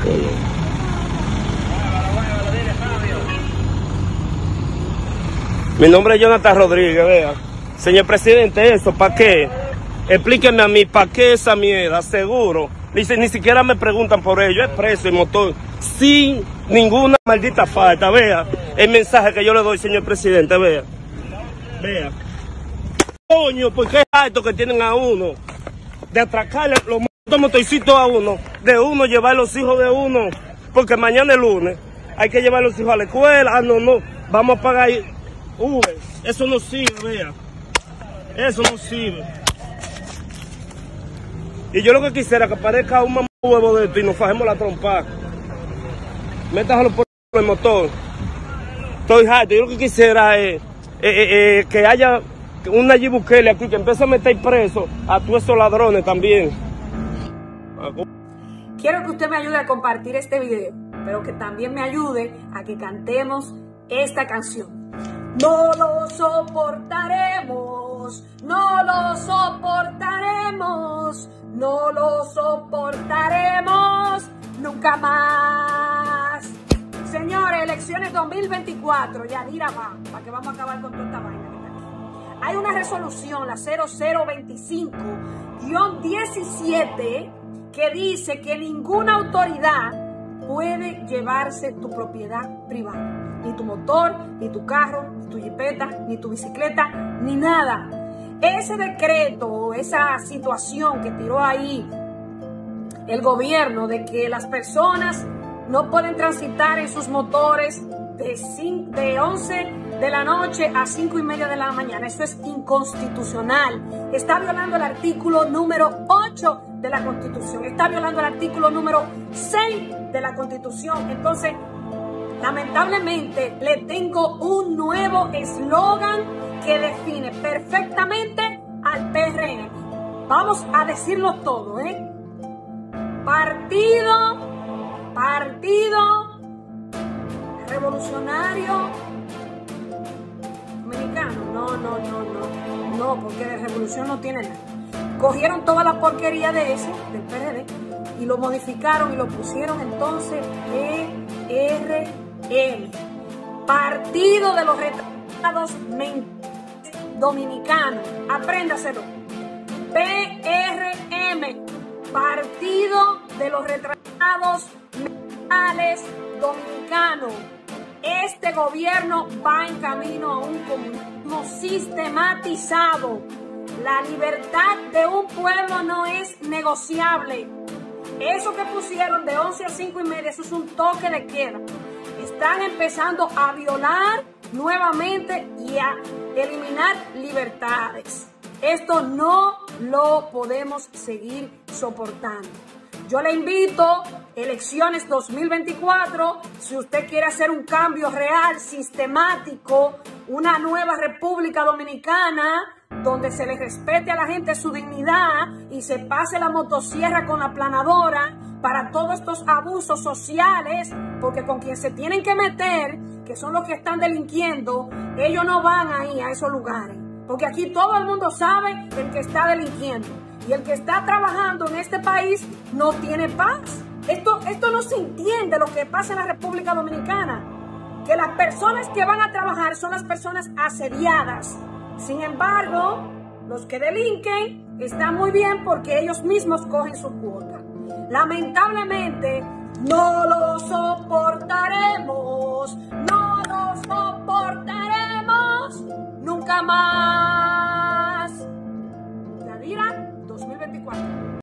Mi nombre es Jonathan Rodríguez, vea. Señor presidente, ¿eso para qué? Explíqueme a mí, ¿para qué esa mierda? Seguro. Ni siquiera me preguntan por ello. Es preso el motor sin ninguna maldita falta. Vea el mensaje que yo le doy, señor presidente, vea. Vea. Coño, porque es alto que tienen a uno de atracarle los motorcitos a uno, de uno llevar los hijos de uno, porque mañana es lunes, hay que llevar los hijos a la escuela. Ah, no, vamos a pagar Uber. Eso no sirve, vea. Eso no sirve. Y yo lo que quisiera que aparezca un mamá huevo de esto y nos fajemos la trompa. Métaselo por el motor. Estoy harto. Yo lo que quisiera es que haya un Nayib Bukele aquí que empiece a meter preso a todos esos ladrones también. Quiero que usted me ayude a compartir este video, pero que también me ayude a que cantemos esta canción. No lo soportaremos, no lo soportaremos, no lo soportaremos nunca más. Señores, elecciones 2024, Yadira va, para que vamos a acabar con toda esta vaina que está aquí. Hay una resolución, la 0025-17, que dice que ninguna autoridad puede llevarse tu propiedad privada. Ni tu motor, ni tu carro, ni tu jipeta, ni tu bicicleta, ni nada. Ese decreto, esa situación que tiró ahí el gobierno de que las personas no pueden transitar en sus motores de 11 de la noche a 5:30 de la mañana. Eso es inconstitucional. Está violando el artículo número 8 de la Constitución. Está violando el artículo número 6 de la Constitución. Entonces, lamentablemente, le tengo un nuevo eslogan que define perfectamente al PRM. Vamos a decirlo todo, ¿eh? Partido Revolucionario Dominicano. No, porque de revolución no tiene nada. Cogieron toda la porquería de ese, del PRD, y lo modificaron y lo pusieron entonces PRM. Partido de los Retrasados Dominicanos. Apréndaselo. PRM. Partido de los Retrasados Mentales Dominicanos. Este gobierno va en camino a un comunismo sistematizado. La libertad de un pueblo no es negociable. Eso que pusieron de 11 a 5:30, eso es un toque de queda. Están empezando a violar nuevamente y a eliminar libertades. Esto no lo podemos seguir soportando. Yo le invito, elecciones 2024, si usted quiere hacer un cambio real, sistemático, una nueva República Dominicana, donde se le respete a la gente su dignidad y se pase la motosierra con la aplanadora para todos estos abusos sociales, porque con quien se tienen que meter, que son los que están delinquiendo, ellos no van ahí a esos lugares, porque aquí todo el mundo sabe el que está delinquiendo. Y el que está trabajando en este país no tiene paz. Esto no se entiende lo que pasa en la República Dominicana. Que las personas que van a trabajar son las personas asediadas. Sin embargo, los que delinquen están muy bien porque ellos mismos cogen su cuota. Lamentablemente, no lo soportaremos. No lo soportaremos nunca más.